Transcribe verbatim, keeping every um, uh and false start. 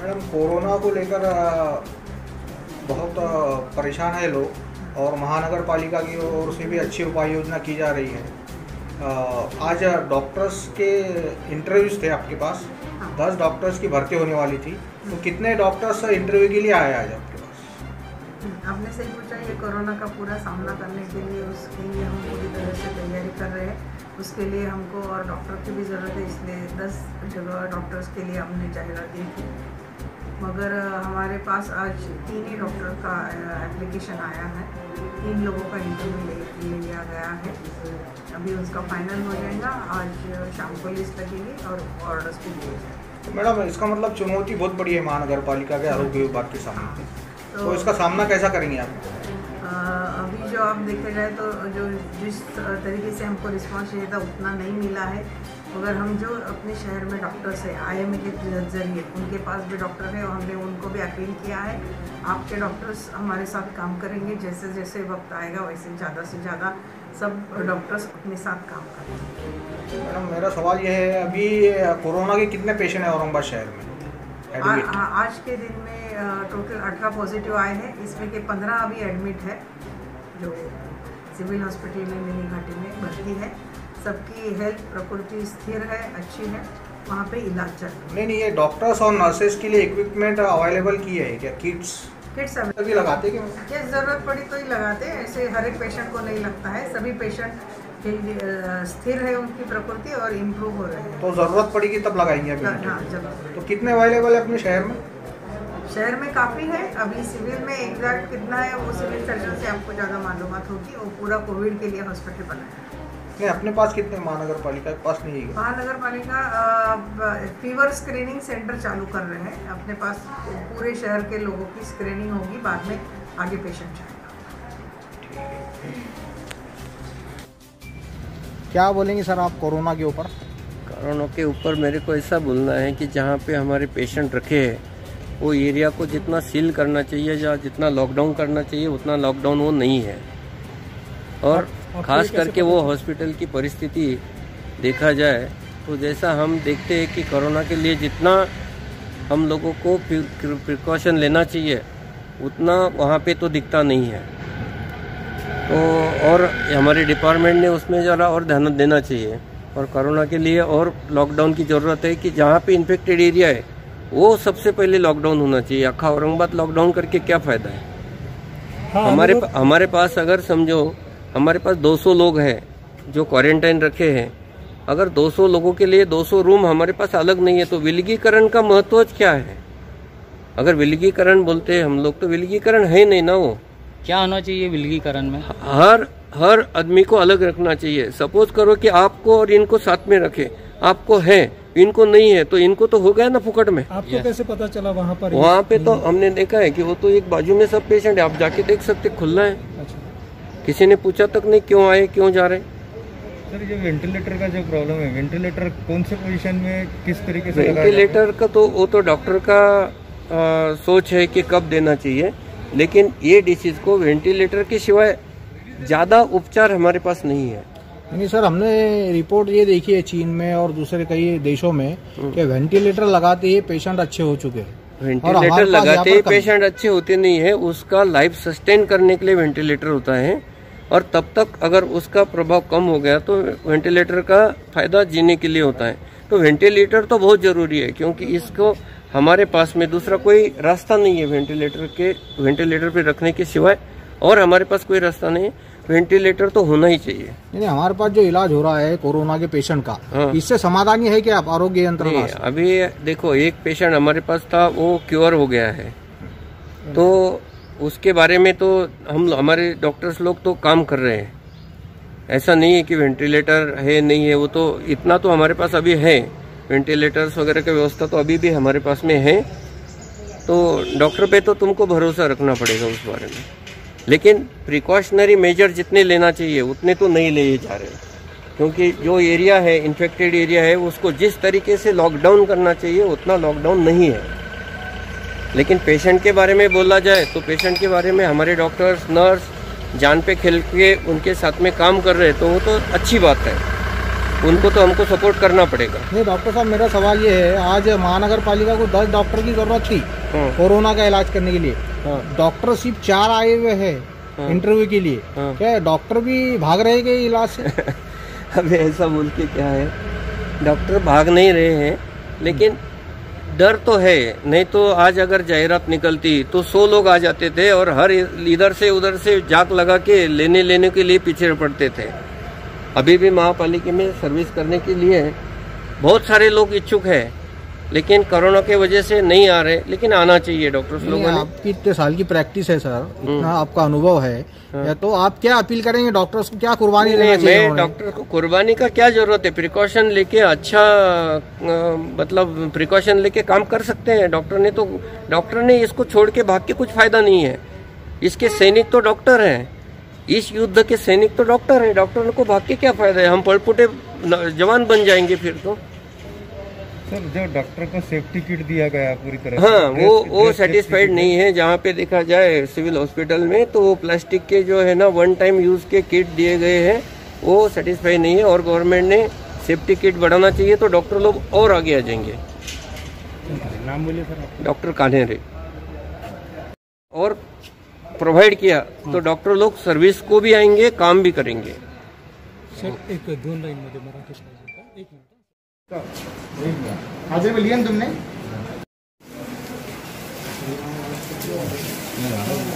Madam, corona को लेकर बहुत परेशान है लोग और महानगर पालिका की ओर से भी अच्छी उपाय योजना की जा रही है। आज डॉक्टर्स के इंटरव्यूज थे आपके पास, दस डॉक्टर्स की भर्ती होने वाली थी, तो कितने डॉक्टर्स इंटरव्यू के लिए आए आज आपके पास? आपने सही पूछा। ये कोरोना का पूरा सामना करने के लिए उसके लिए हम पूरी तरह से तैयारी कर रहे हैं। उसके लिए हमको और डॉक्टर की भी ज़रूरत है, इसलिए दस जगह डॉक्टर्स के लिए हमने जाहिरात दी थी। मगर हमारे पास आज तीन ही डॉक्टर का एप्लीकेशन आया है, तीन लोगों का इंटरव्यू ले लिया गया है। अभी उसका फाइनल हो जाएगा, आज शाम को लिस्ट लगेगी और ऑर्डर्स भी दिए जाएंगे। तो मैडम, इसका मतलब चुनौती बहुत बड़ी है महानगर पालिका के आरोग्य विभाग के सामने, तो, तो इसका सामना कैसा करेंगे आप? आ, अभी जो आप देखे जाए तो जो जिस तरीके से हमको रिस्पांस चाहिए था उतना नहीं मिला है। मगर हम जो अपने शहर में डॉक्टर्स है आई एम ए के जरिए, उनके पास भी डॉक्टर है और हमने उनको भी अपील किया है, आपके डॉक्टर्स हमारे साथ काम करेंगे। जैसे जैसे वक्त आएगा वैसे ज़्यादा से ज़्यादा सब डॉक्टर्स अपने साथ काम करेंगे। मैडम, मेरा सवाल यह है, अभी कोरोना के कितने पेशेंट हैं औरंगाबाद शहर में एडमिट? आ, आ, आज के दिन में टोटल अठारह पॉजिटिव आए हैं, इसमें के पंद्रह अभी एडमिट है जो सिविल हॉस्पिटल में मिनी घाटी में भर्ती है। सबकी हेल्थ प्रकृति स्थिर है, अच्छी है, वहाँ पे इलाज चल रहा है। नहीं नहीं, ये डॉक्टर्स और नर्सेज के लिए इक्विपमेंट अवेलेबल की है क्या? किट्स किट्स अभी लगाते क्या? क्या ज़रूरत पड़ी तो ही लगाते हैं, ऐसे हर एक पेशेंट को नहीं लगता है। सभी पेशेंट स्थिर है उनकी प्रकृति और इम्प्रूव हो रहे हैं। तो ज़रूरत पड़ेगी तब लगाएंगे अभी? हाँ, जब। तो कितने अवेलेबल है अपने शहर में? शहर में काफ़ी है। अभी सिविल में एग्जैक्ट कितना है वो सिविल सर्जन से आपको ज़्यादा मालूमात होगी। वो पूरा कोविड के लिए हॉस्पिटल बनाया है। नहीं, अपने पास कितने महानगर पालिका के पास नहीं है? महानगर पालिका फीवर स्क्रीनिंग सेंटर चालू कर रहे हैं अपने पास। पूरे शहर के लोगों की स्क्रीनिंग होगी, बाद में आगे पेशेंट जाएगा। क्या बोलेंगे सर आप कोरोना के ऊपर? कोरोना के ऊपर मेरे को ऐसा बोलना है कि जहाँ पे हमारे पेशेंट रखे हैं वो एरिया को जितना सील करना चाहिए या जितना लॉकडाउन करना चाहिए उतना लॉकडाउन वो नहीं है। और खास करके वो हॉस्पिटल की परिस्थिति देखा जाए तो जैसा हम देखते हैं कि कोरोना के लिए जितना हम लोगों को प्रिकॉशन लेना चाहिए उतना वहाँ पे तो दिखता नहीं है। तो और हमारे डिपार्टमेंट ने उसमें ज़रा और ध्यान देना चाहिए। और कोरोना के लिए और लॉकडाउन की ज़रूरत है कि जहाँ पे इन्फेक्टेड एरिया है वो सबसे पहले लॉकडाउन होना चाहिए। आखा औरंगाबाद लॉकडाउन करके क्या फ़ायदा है? हाँ, हमारे पा, हमारे पास अगर समझो हमारे पास दो सौ लोग हैं जो क्वारंटाइन रखे हैं। अगर दो सौ लोगों के लिए दो सौ रूम हमारे पास अलग नहीं है तो विलगीकरण का महत्व क्या है? अगर विलगीकरण बोलते हैं हम लोग तो विलगीकरण है नहीं ना। वो क्या होना चाहिए विलगीकरण में? हर हर आदमी को अलग रखना चाहिए। सपोज करो कि आपको और इनको साथ में रखे, आपको है इनको नहीं है तो इनको तो हो गया ना फुकट में। आपको कैसे पता चला वहाँ पर? वहाँ पे तो हमने देखा है कि वो तो एक बाजू में सब पेशेंट है, आप जाके देख सकते खुला है। अच्छा। किसी ने पूछा तक नहीं क्यों आए क्यों जा रहे। सर, जो वेंटिलेटर का जो प्रॉब्लम है, वेंटिलेटर कौन से पोजीशन में किस तरीके से? वेंटिलेटर का तो वो तो डॉक्टर का आ, सोच है कि कब देना चाहिए, लेकिन ये डिसीज को वेंटिलेटर के सिवाय ज़्यादा उपचार हमारे पास नहीं है। नहीं सर, हमने रिपोर्ट ये देखी है चीन में और दूसरे कई देशों में कि वेंटिलेटर लगाते ही पेशेंट अच्छे हो चुके हैं। वेंटिलेटर लगाते ही पेशेंट अच्छे होते नहीं है, उसका लाइफ सस्टेन करने के लिए वेंटिलेटर होता है और तब तक अगर उसका प्रभाव कम हो गया तो वेंटिलेटर का फायदा जीने के लिए होता है। तो वेंटिलेटर तो बहुत जरूरी है क्योंकि इसको हमारे पास में दूसरा कोई रास्ता नहीं है वेंटिलेटर के वेंटिलेटर पे रखने के सिवाय, और हमारे पास कोई रास्ता नहीं है। वेंटिलेटर तो होना ही चाहिए। नहीं, हमारे पास जो इलाज हो रहा है कोरोना के पेशेंट का, हाँ। इससे समाधान ही है कि आप आरोग्य यंत्र नहीं, अभी देखो एक पेशेंट हमारे पास था वो क्योर हो गया है, तो उसके बारे में तो हम हमारे डॉक्टर्स लोग तो काम कर रहे हैं। ऐसा नहीं है कि वेंटिलेटर है नहीं है, वो तो इतना तो हमारे पास अभी है, वेंटिलेटर्स वगैरह की व्यवस्था तो अभी भी हमारे पास में है। तो डॉक्टर पे तो तुमको भरोसा रखना पड़ेगा उस बारे में, लेकिन प्रिकॉशनरी मेजर जितने लेना चाहिए उतने तो नहीं लिए जा रहे, क्योंकि जो एरिया है इन्फेक्टेड एरिया है उसको जिस तरीके से लॉकडाउन करना चाहिए उतना लॉकडाउन नहीं है। लेकिन पेशेंट के बारे में बोला जाए तो पेशेंट के बारे में हमारे डॉक्टर्स नर्स जान पे खेल के उनके साथ में काम कर रहे हैं, तो वो तो अच्छी बात है। उनको तो हमको सपोर्ट करना पड़ेगा। नहीं डॉक्टर साहब, मेरा सवाल ये है, आज महानगर पालिका को दस डॉक्टर की जरूरत थी हाँ। कोरोना का इलाज करने के लिए। हाँ। डॉक्टर सिर्फ चार आए हुए हैं हाँ। इंटरव्यू के लिए। हाँ। क्या डॉक्टर भी भाग रहे हैं इलाज से? अभी ऐसा बोल के क्या है, डॉक्टर भाग नहीं रहे हैं, लेकिन डर तो है। नहीं तो आज अगर जाहिरात निकलती तो सौ लोग आ जाते थे और हर इधर से उधर से जाक लगा के लेने लेने के लिए पीछे पड़ते थे। अभी भी महापालिका में सर्विस करने के लिए बहुत सारे लोग इच्छुक है, लेकिन कोरोना के वजह से नहीं आ रहे, लेकिन आना चाहिए डॉक्टर्स लोगों ने। आपकी इतने साल की प्रैक्टिस है सर, इतना आपका अनुभव है, या तो आप क्या अपील करेंगे डॉक्टर्स को, क्या कुर्बानी देना चाहिए? मैं डॉक्टर को कुर्बानी का क्या जरूरत है, प्रिकॉशन लेके अच्छा आ, मतलब प्रिकॉशन लेके काम कर सकते हैं। डॉक्टर ने तो डॉक्टर ने इसको छोड़ के भाग के कुछ फायदा नहीं है। इसके सैनिक तो डॉक्टर हैं, इस युद्ध के सैनिक तो डॉक्टर है। डॉक्टर को भाग के क्या फायदा है, हम पलपुटे जवान बन जाएंगे फिर तो। सर, जो डॉक्टर को सेफ्टी किट दिया गया पूरी तरह हाँ, वो वो सेटिस्फाइड नहीं है। जहाँ पे देखा जाए सिविल हॉस्पिटल में, तो वो प्लास्टिक के जो है ना वन टाइम यूज के किट दिए गए हैं, वो सेटिस्फाई नहीं है। और गवर्नमेंट ने सेफ्टी किट बढ़ाना चाहिए तो डॉक्टर लोग और आगे आ जाएंगे। नाम बोलिए सर। डॉक्टर कान्हेरे और प्रोवाइड किया तो डॉक्टर लोग सर्विस को भी आएंगे, काम भी करेंगे। सर, एक दोन लाइन मध्ये मराठी एक मिनिट। हाजिर में लिया तुमने?